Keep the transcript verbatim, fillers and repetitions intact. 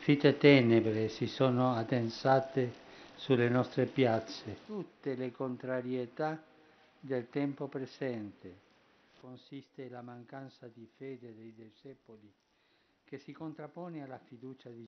Fitte tenebre si sono addensate sulle nostre piazze, tutte le contrarietà del tempo presente. Consiste la mancanza di fede dei discepoli che si contrappone alla fiducia di